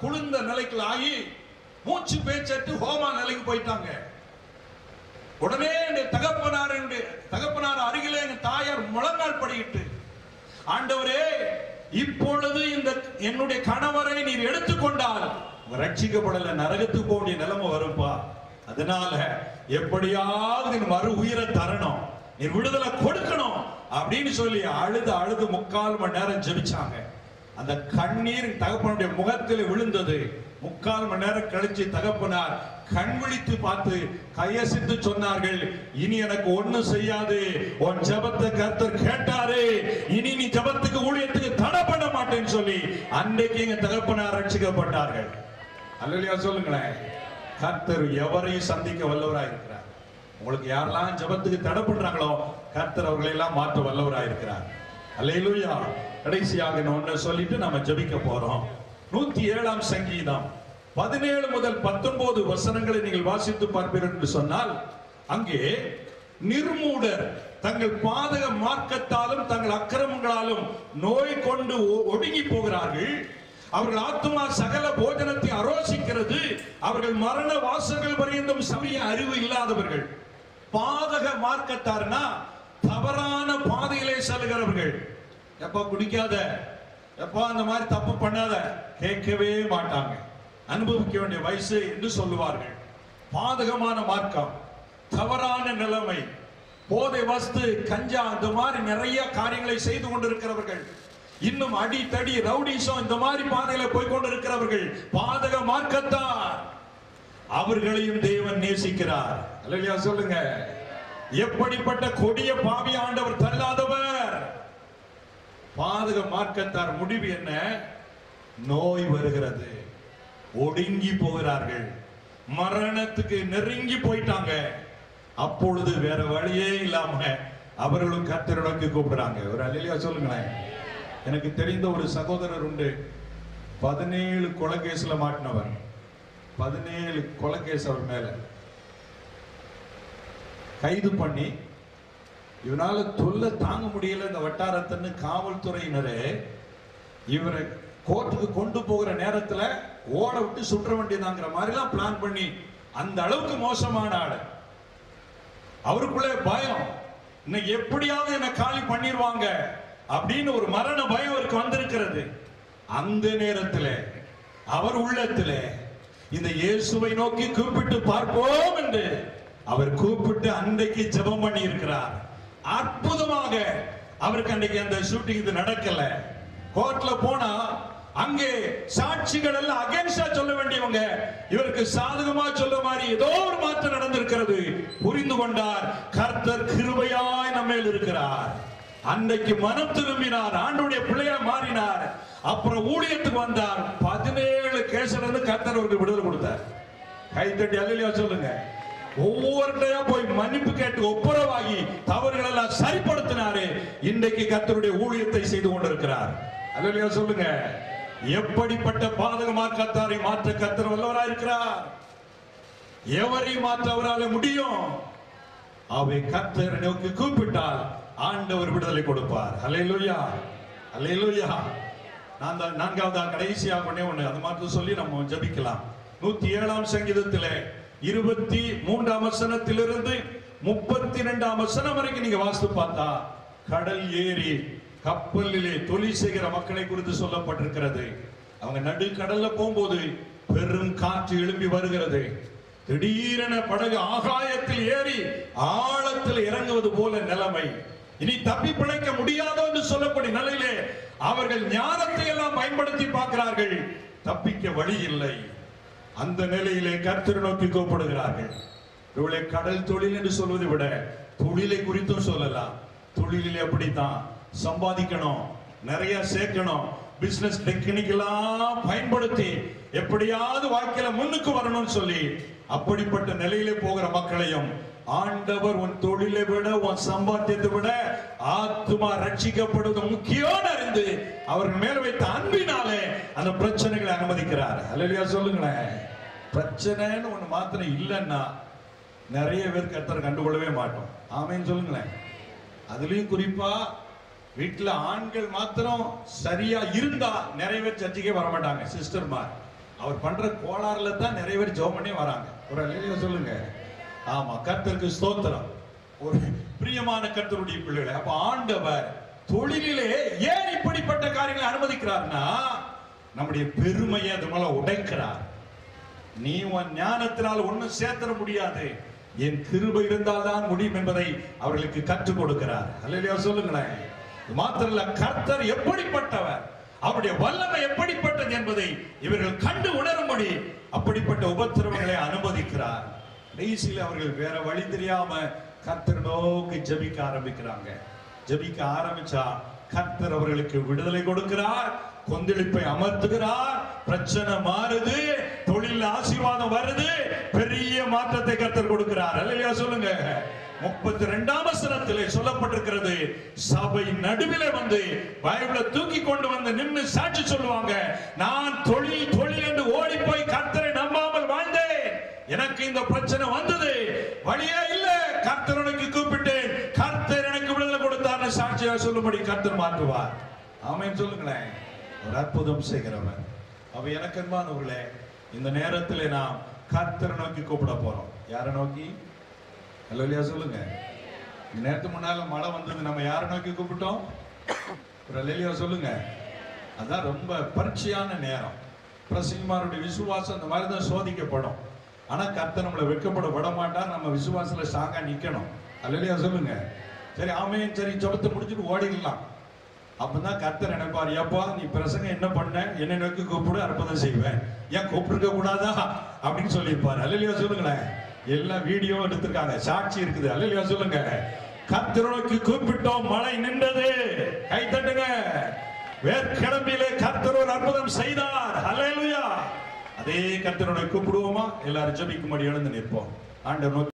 குளிர்ந்த நிலைக்கு ஆகி மூச்சு பேச்சட்டு ஹோமா நிலைக்கு போயிட்டாங்க. உடனே தகப்பனார் அருகிலே என் தாயார் முழங்கால் படியிட்டு, ஆண்டவரே, இப்பொழுது இந்த என்னுடைய கணவரை நீர் எடுத்துக்கொண்டால் ரட்சிக்கப்படல, நரகத்துக்கு போக வேண்டிய நிலைமை வரும்பா. அதனால எப்படியாவது மறு உயிரை தரணும், நீ விடுதலை கொடுக்கணும் அப்படின்னு சொல்லி அழுது 3/4 மணி நேரம் ஜெபிச்சாங்க. அந்த கண்ணீர் தகப்பனுடைய முகத்தில் விழுந்தது. 3/4 மணி நேரம் கழிச்சு தகப்பனார் கண் விழித்து பார்த்து கையசித்து சொன்னார்கள், இனி எனக்கு ஒண்ணும் செய்யாது, உன் ஜெபத்தை கர்த்தர் கேட்டாரு, இனி நீ ஜெபத்துக்கு ஊழியத்துக்கு தடை பண்ண மாட்டேன்னு சொல்லி அன்றைக்கு எங்க தகப்பனார் ரட்சிக்கப்பட்டார்கள். அல்லேலூயா சொல்லுங்களேன். கர்த்தர் எவரையும் சந்திக்க வல்லவராய் இருக்கிறார். உங்களுக்கு யாரெல்லாம் ஜெபத்துக்கு தடை பண்றாங்களோ கர்த்தர் அவர்களை எல்லாம் மாற்ற வல்லவராய் இருக்கிறார். அல்லேலூயா. கடைசியாக ஒன்னு சொல்லிட்டு நம்ம ஜெபிக்க போறோம். 107ஆம் சங்கீதம் 17 முதல் 19 வசனங்களை நீங்கள் வாசித்து பார்ப்பீர்கள் என்று சொன்னால், அங்கே நிர்மூடர் தங்கள் பாதக மார்க்கத்தாலும் தங்கள் அக்கிரமங்களாலும் நோய் கொண்டு ஒடுங்கி போகிறார்கள். அவர்கள் ஆத்துமா சகல போஜனத்தை அரோசிக்கிறது. அவர்கள் மரண வாசல்கள் வரைந்தும் சமய அறிவு இல்லாதவர்கள். பாதக மார்க்கத்தார்னா தவறான பாதையிலே செல்கிறவர்கள். எப்பா குடிக்காத, எப்பா அந்த மாதிரி தப்பு பண்ணாத, கேட்கவே மாட்டாங்க. அனுபவிக்க வேண்டிய வயசு என்று சொல்லுவார்கள். பாதகமான மார்க்கம், தவறான நிலைமை, போதை வஸ்து, கஞ்சா, இந்த மாதிரி நிறைய காரியங்களை செய்து கொண்டிருக்கிறவர்கள். இன்னும் அடி தடி ரவுடிசம் இந்த மாதிரி பாதையில போய் கொண்டிருக்கிறவர்கள் பாதக மார்க்கத்தார். அவர்களையும் தேவன் நேசிக்கிறார். அல்லேலூயா சொல்லுங்க. எப்படிப்பட்ட கொடிய பாவி ஆண்டவர் தள்ளாதவர். பாதக மார்க்கத்தார் முடிவு என்ன? நோய் வருகிறது, ஒடுங்கி போகிறார்கள், மரணத்துக்கு நெருங்கி போயிட்டாங்க. அப்பொழுது வேற வழியே இல்லாம அவர்களும் கர்த்தரை நோக்கி கூப்பிடுறாங்க. ஒரு அல்லேலூயா சொல்லுங்களேன். எனக்கு தெரிந்த ஒரு சகோதரர் உண்டு. 17 கொலைகேஸ்ல மாட்டினவர். 17 கொலைகேஸ் அவர் மேல கைது பண்ணி, இவனால தொல்லை தாங்க முடியல இந்த வட்டாரத்தின்னு காவல்துறையினரே இவரை கோர்ட்டுக்கு கொண்டு போகிற நேரத்துல ஓட விட்டு சுற்ற வேண்டியதாங்கிற மாதிரிலாம் பிளான் பண்ணி, அந்த அளவுக்கு மோசமான ஆளு. அவருக்குள்ள பயம், இன்னைக்கு எப்படியாவது என்ன காலி பண்ணிடுவாங்க அப்படின்னு ஒரு மரண பயம் அவருக்கு வந்திருக்கிறது. அந்த நேரத்தில் அவர் உள்ளத்தில் இந்த இயேசுவை நோக்கி கூப்பிட்டு பார்ப்போம் என்று அவர் கூப்பிட்டு அன்றைக்கு ஜெபம் பண்ணி இருக்கிறார். அற்புதமாக அவருக்கு அன்றைக்கு அந்த ஷூட்டிங் இது நடக்கல. கோர்ட்ல போனா அங்கே சாட்சிகள் எல்லாம் அகைன்ஸ்டா சொல்ல வேண்டியவங்க இவருக்கு சாதகமா சொல்ல மாதிரி ஏதோ ஒரு மாற்றம் நடந்திருக்கிறது. புரிந்து கொண்டார், கர்த்தர் கிருபையாய் நம்மேல் இருக்கிறார். அன்றைக்கு மனம் திரும்பினார், ஆண்டவருடைய பிள்ளையா மாறினார். அப்புறம் ஊழியத்துக்கு வந்தார். 17 கேஸ்ல இருந்து கர்த்தர் அவருக்கு விடுதலை கொடுத்தார். கைத்தட்டி அல்லேலூயா சொல்லுங்க. ஒவ்வொருத்தையா போய் மன்னிப்பு கேட்டு ஒப்புரவாகி தவறுகள் எல்லாம் சரிப்படுத்தினாரு. இன்றைக்கு கர்த்தருடைய ஊழியத்தை செய்து கொண்டிருக்கிறார். அல்லேலூயா சொல்லுங்க. எப்படிப்பட்ட பாதக மார்க்கத்தாரை மாற்ற கர்த்தர் வல்லவராய் இருக்கிறார். எவரை மாற்ற அவரால் முடியும். அவை கர்த்தரை நோக்கி கூப்பிட்டால் ஆண்டவர் விடுதலை கொடுப்பார். அல்லேலூயா அல்லேலூயா. நான் 4வது கடைசியாக ஒண்ணு அது மாற்ற சொல்லி நம்ம ஜெபிக்கலாம். 107ஆம் சங்கீதத்திலே 23ஆம் வசனத்திலிருந்து 32ஆம் வசனம் வரைக்கும் நீங்க வாசித்து பார்த்தா, கடல் ஏறி கப்பலிலே தொழில் செய்கிற மக்களை குறித்து சொல்லப்பட்டிருக்கிறது. அவங்க நடுக்கடல்ல போகும்போது பெரும் காற்று எழும்பி வருகிறது. திடீரென படகு ஆகாயத்தில் ஏறி ஆழத்தில் இறங்குவது போல நிலைமை. இனி தப்பி பிழைக்க முடியாதோ என்று சொல்லக்கூடிய நிலையிலே அவர்கள் ஞானத்தை எல்லாம் பயன்படுத்தி பார்க்கிறார்கள். தப்பிக்க வழி இல்லை. அந்த நிலையிலே கர்த்தரை நோக்கி கூப்பிடுகிறார்கள். இவளை கடல் தொழில் என்று சொல்வதை விட தொழிலை குறித்தும் சொல்லலாம். தொழிலில் அப்படித்தான் சம்பாதிக்கணும், நிறைய சேர்க்கணும், பிசினஸ் டெக்னிக்கெல்லாம் பயன்படுத்தி எப்படியாவது வாழ்க்கையில முன்னுக்கு வரணும்னு சொல்லி அப்படிப்பட்ட நிலையிலே போகிற மக்களையும் ஆண்டவர் உன் தொழிலை விட உன் சம்பாத்தியத்தை விட ஆத்துமா ரட்சிக்கப்படுவது முக்கியம் அறிந்து அவர்கள் மேல வைத்த அன்பினாலே அந்த பிரச்சனைகளை அனுமதிக்கிறார். அல்லேலூயா சொல்லுங்களேன். பிரச்சனைன்னு ஒண்ணு மாத்திரம் இல்லைன்னா நிறைய பேர் கர்த்தர் கண்டுகொள்ளவே மாட்டோம். ஆமேன்னு சொல்லுங்களேன். அதுலயும் குறிப்பா வீட்டுல ஆண்கள் மாத்திரம் சரியா இருந்தா நிறைய பேர் சர்ச்சைக்கே வரமாட்டாங்க. சிஸ்டர்மார் அவர் பண்ற கோளாறுல தான் நிறைய பேர் ஜெபம் பண்ணி வராங்க. ஒரு அல்லேலூயா சொல்லுங்க. ஆமா, கர்த்தருக்கு ஸ்தோத்திரம். ஒரு பிரியமான கர்த்தருடைய பிள்ளைகளே, அப்ப ஆண்டவர் தொழிலிலே ஏன் இப்படிப்பட்ட காரியங்களை அனுமதிக்கிறார்னா நம்முடைய பெருமையை அது மேல உடைக்கிறார். நீ உன் ஞானத்தினால் ஒன்னும் சேர்த்தர முடியாது, என் கிருபை இருந்தால் தான் முடியும் என்பதை அவர்களுக்கு கற்றுக் கொடுக்கிறார். அல்லேலூயா சொல்லுங்களேன். மாத்திரல்ல, கர்த்தர் எப்படிப்பட்டவர், அவருடைய வல்லமை எப்படிப்பட்டது என்பதை இவர்கள் கண்டு உணரும்படி அப்படிப்பட்ட உபத்திரவங்களை அனுமதிக்கிறார். கடைசியில் அவர்கள் வேற வழி தெரியாம கர்த்தர் நோக்கி ஜெபிக்க ஆரம்பிக்கிறாங்க. ஜெபிக்க ஆரம்பிச்சா கர்த்தர் அவர்களுக்கு விடுதலை கொடுக்கிறார், கொந்தளிப்பை அமர்த்துகிறார், பிரச்சனை மாறுது, தொழில் ஆசீர்வாதம் வருது, பெரிய மாற்றத்தை கர்த்தர் கொடுக்கிறார். அல்லேலூயா சொல்லுங்க. 32ஆம் வசனத்திலே சொல்லப்பட்டிருக்கிறது, சபை நடுவிலே வந்து பைபிளை தூக்கி கொண்டு வந்து நின்று சாட்சி சொல்லுவாங்க, நான் தொழில் தொழில் என்று ஓடி போய் கர்த்தரை நம்பாமல் வாழ்ந்தேன், எனக்கு இந்த பிரச்சனை வந்தது, வழியே இல்ல, கர்த்தருக்கு கூப்பிட்டேன், கர்த்தர் எனக்கு விடுதலை கொடுத்தார் சாட்சியாக சொல்லும்படி கர்த்தர் மாற்றுவார். ஆமென் சொல்லுங்களேன். ஒரு அற்புதம் செய்கிறவர். அவ எனக்கு அன்பானவர்களே, இந்த நேரத்தில் நாம் கர்த்தரை நோக்கி கூப்பிட போறோம். யாரை நோக்கி? அல்லேலூயா சொல்லுங்க. நேரத்துக்கு முன்னால மழை வந்தது, நம்ம யாரை நோக்கி கூப்பிட்டோம்? ஒரு அல்லேலூயா சொல்லுங்க. அதான் ரொம்ப பரீட்சையான நேரம். பிரசங்கிமாருடைய விசுவாசம் அந்த மாதிரி தான் சோதிக்கப்படும். ஆனா கர்த்தர் நம்மளை வெட்கப்பட விட மாட்டார். நம்ம விசுவாசத்துல ஸ்ட்ராங்கா நிக்கணும். அல்லேலூயா சொல்லுங்க. சரி, ஆமென், சரி, ஜெபத்தை முடிச்சுட்டு ஓடிடலாம். அப்பதான் கர்த்தர் நினைப்பார், ஏப்பா நீ பிரசங்கம் என்ன பண்ண, என்னை நோக்கி கூப்பிடு, அற்புதம் செய்வேன், ஏன் கூப்பிட்டுருக்க கூடாதா அப்படின்னு சொல்லியிருப்பாரு. அல்லேலூயா சொல்லுங்களேன். எல்லாம் வீடியோ எடுத்திருக்காங்க, சாட்சி இருக்குது. அல்லேலூயா சொல்லுங்க. கர்த்தரை நோக்கி கூப்பிட்டோம், மழை நின்றது. கை தட்டுங்க. வேர்க்கிழமையிலே கர்த்தர் ஒரு அற்புதம் செய்தார். அல்லேலூயா. அதே கர்த்தரை கூப்பிடுவோமா? எல்லாரும் ஜெபிக்கும்படி எழுந்து நிற்போம். ஆண்டவர்